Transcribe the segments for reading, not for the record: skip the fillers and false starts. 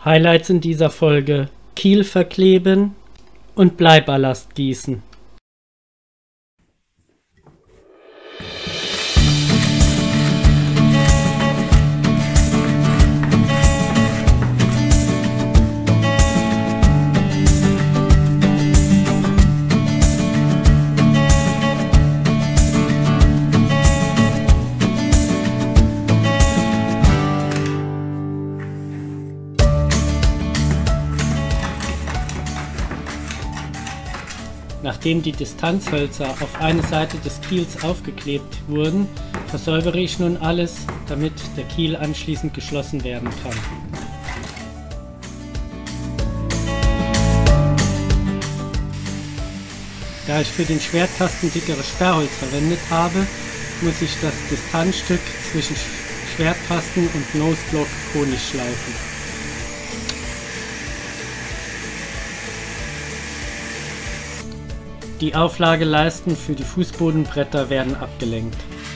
Highlights in dieser Folge: Kiel verkleben und Bleiballast gießen. Nachdem die Distanzhölzer auf eine Seite des Kiels aufgeklebt wurden, versäubere ich nun alles, damit der Kiel anschließend geschlossen werden kann. Da ich für den Schwertkasten dickeres Sperrholz verwendet habe, muss ich das Distanzstück zwischen Schwertkasten und Noseblock konisch schleifen. Die Auflageleisten für die Fußbodenbretter werden abgelenkt.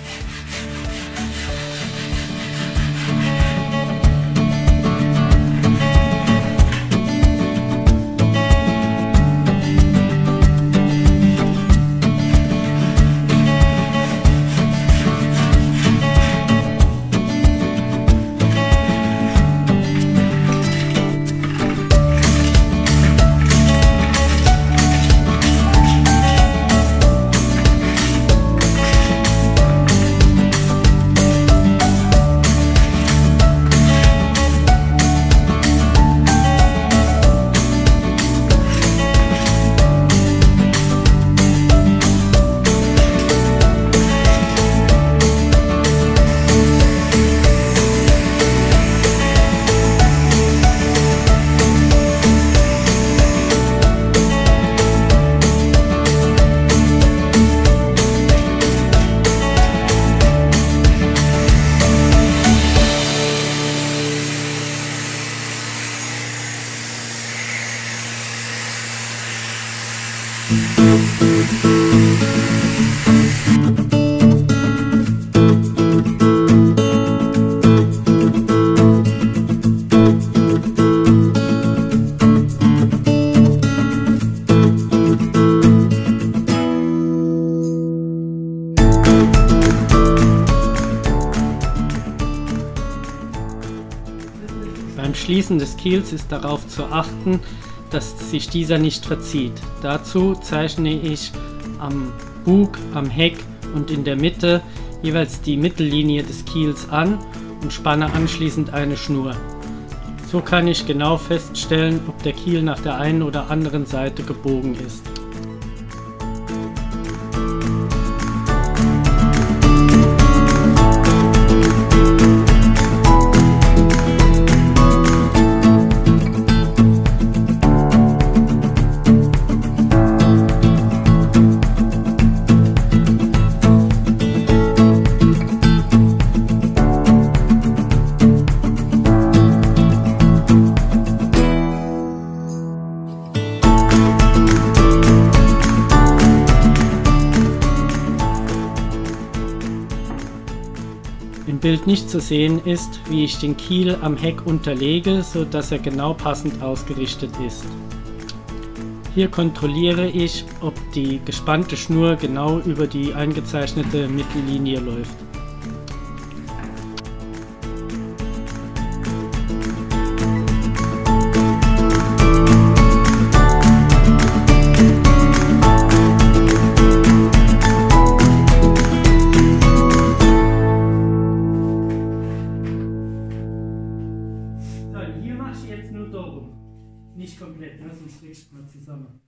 Beim Schließen des Kiels ist darauf zu achten, dass sich dieser nicht verzieht. Dazu zeichne ich am Bug, am Heck und in der Mitte jeweils die Mittellinie des Kiels an und spanne anschließend eine Schnur. So kann ich genau feststellen, ob der Kiel nach der einen oder anderen Seite gebogen ist. Im Bild nicht zu sehen ist, wie ich den Kiel am Heck unterlege, so dass er genau passend ausgerichtet ist. Hier kontrolliere ich, ob die gespannte Schnur genau über die eingezeichnete Mittellinie läuft. Hier machst du jetzt nur darum, nicht komplett, ne? Sonst kriegst du mal zusammen.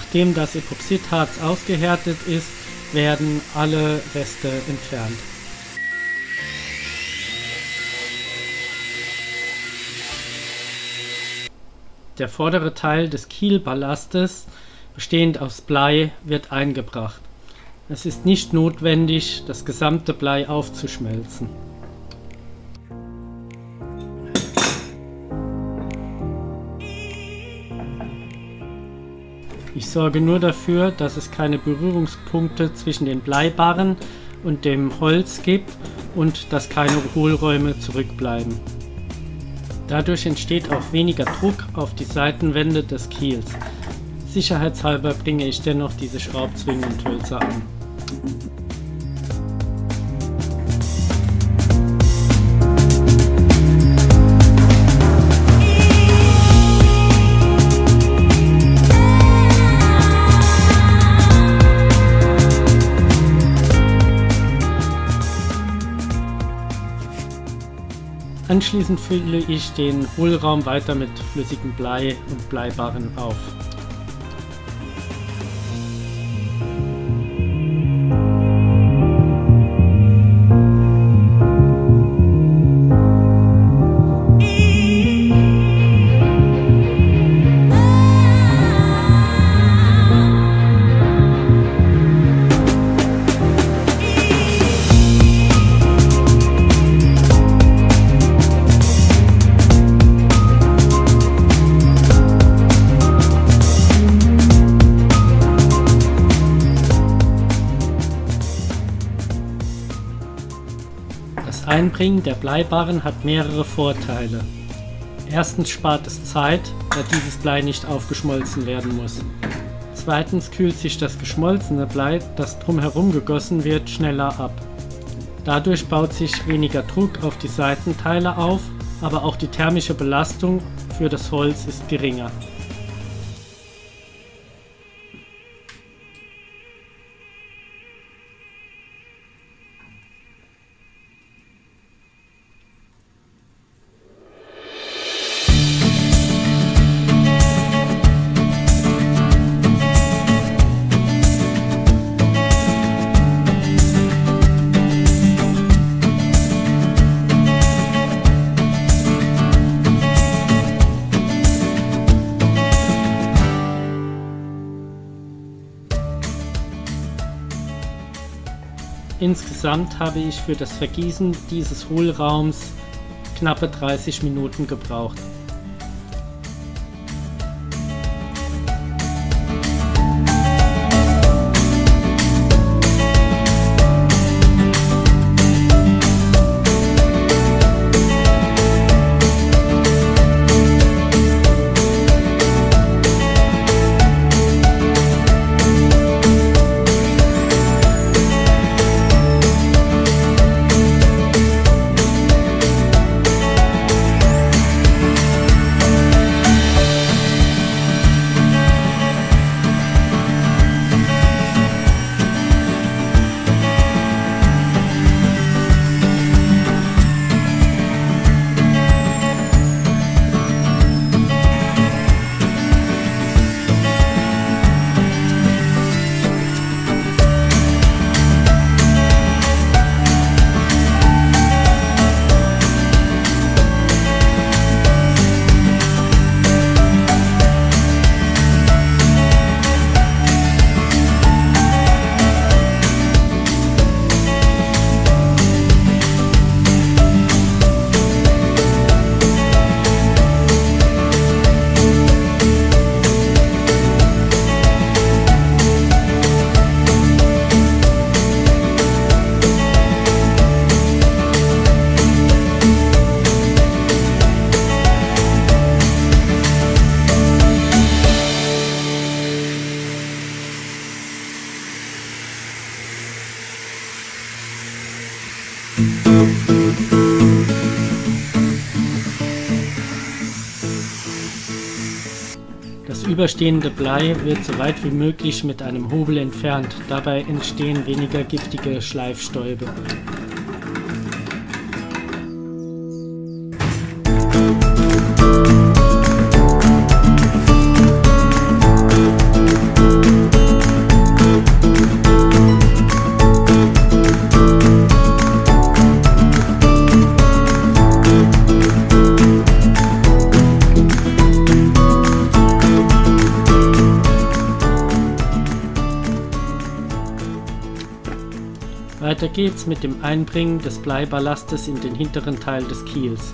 Nachdem das Epoxidharz ausgehärtet ist, werden alle Reste entfernt. Der vordere Teil des Kielballastes, bestehend aus Blei, wird eingebracht. Es ist nicht notwendig, das gesamte Blei aufzuschmelzen. Ich sorge nur dafür, dass es keine Berührungspunkte zwischen den Bleibarren und dem Holz gibt und dass keine Hohlräume zurückbleiben. Dadurch entsteht auch weniger Druck auf die Seitenwände des Kiels. Sicherheitshalber bringe ich dennoch diese Schraubzwingen und Hölzer an. Anschließend fülle ich den Hohlraum weiter mit flüssigem Blei und Bleibarren auf. Das Einbringen der Bleibarren hat mehrere Vorteile. Erstens spart es Zeit, da dieses Blei nicht aufgeschmolzen werden muss. Zweitens kühlt sich das geschmolzene Blei, das drumherum gegossen wird, schneller ab. Dadurch baut sich weniger Druck auf die Seitenteile auf, aber auch die thermische Belastung für das Holz ist geringer. Insgesamt habe ich für das Vergießen dieses Hohlraums knappe 30 Minuten gebraucht. Das überstehende Blei wird so weit wie möglich mit einem Hobel entfernt, dabei entstehen weniger giftige Schleifstäube. Weiter geht's mit dem Einbringen des Bleiballastes in den hinteren Teil des Kiels.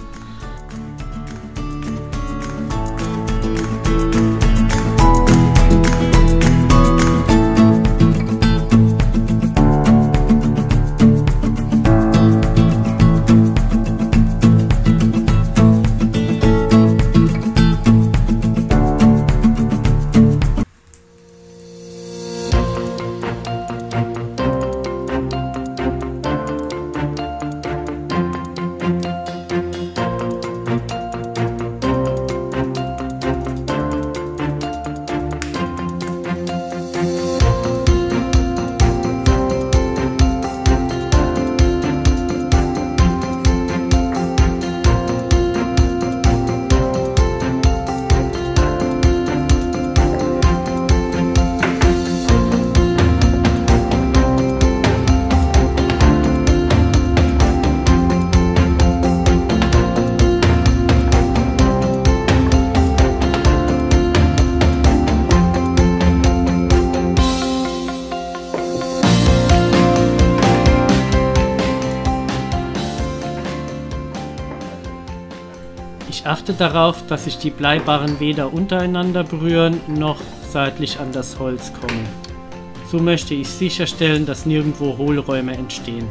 Ich achte darauf, dass sich die Bleibarren weder untereinander berühren noch seitlich an das Holz kommen. So möchte ich sicherstellen, dass nirgendwo Hohlräume entstehen.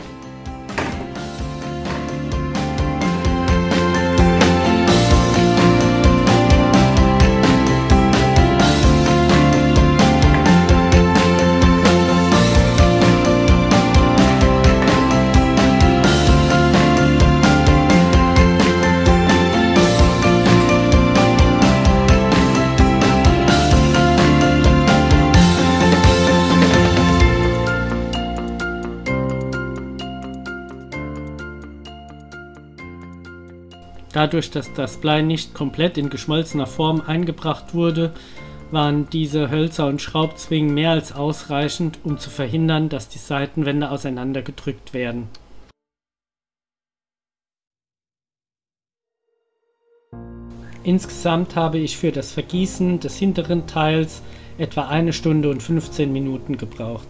Dadurch, dass das Blei nicht komplett in geschmolzener Form eingebracht wurde, waren diese Hölzer und Schraubzwingen mehr als ausreichend, um zu verhindern, dass die Seitenwände auseinandergedrückt werden. Insgesamt habe ich für das Vergießen des hinteren Teils etwa 1 Stunde und 15 Minuten gebraucht.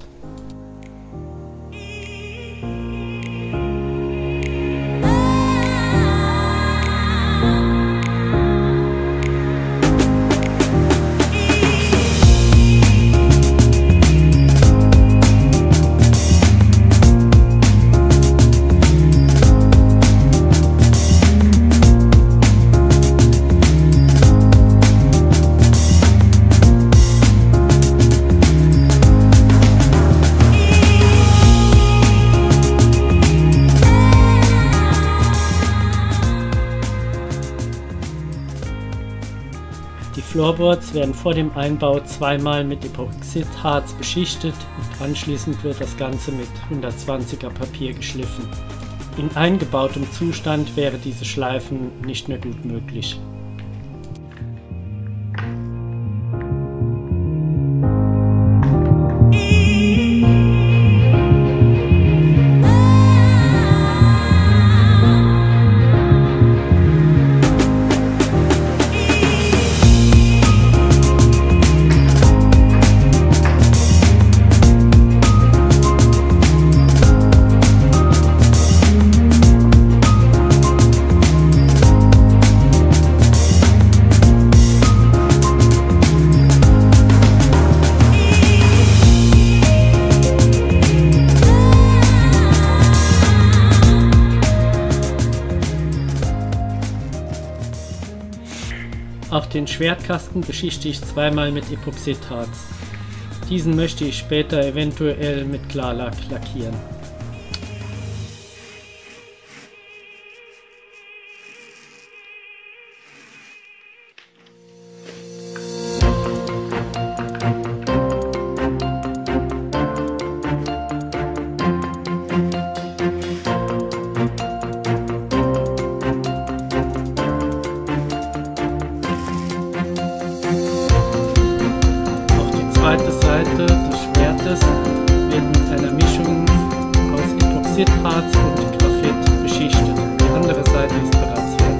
Die Floorboards werden vor dem Einbau zweimal mit Epoxidharz beschichtet und anschließend wird das Ganze mit 120er Papier geschliffen. In eingebautem Zustand wäre dieses Schleifen nicht mehr gut möglich. Auch den Schwertkasten beschichte ich zweimal mit Epoxidharz. Diesen möchte ich später eventuell mit Klarlack lackieren. Die zweite Seite des Schwertes wird mit einer Mischung aus Epoxidharz und Graphit beschichtet. Die andere Seite ist bereits fertig.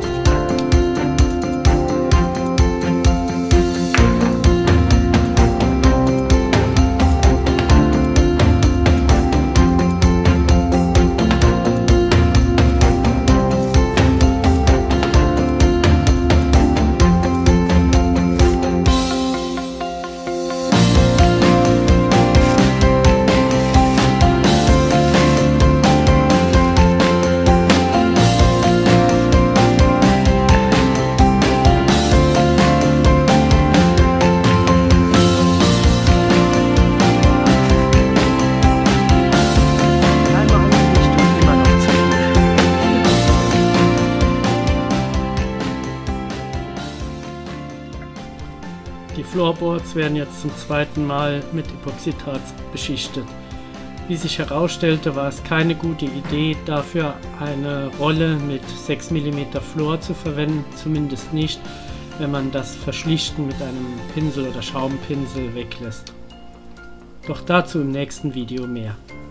Floorboards werden jetzt zum zweiten Mal mit Epoxidharz beschichtet. Wie sich herausstellte, war es keine gute Idee, dafür eine Rolle mit 6 mm Fluor zu verwenden, zumindest nicht, wenn man das Verschlichten mit einem Pinsel oder Schaumpinsel weglässt. Doch dazu im nächsten Video mehr.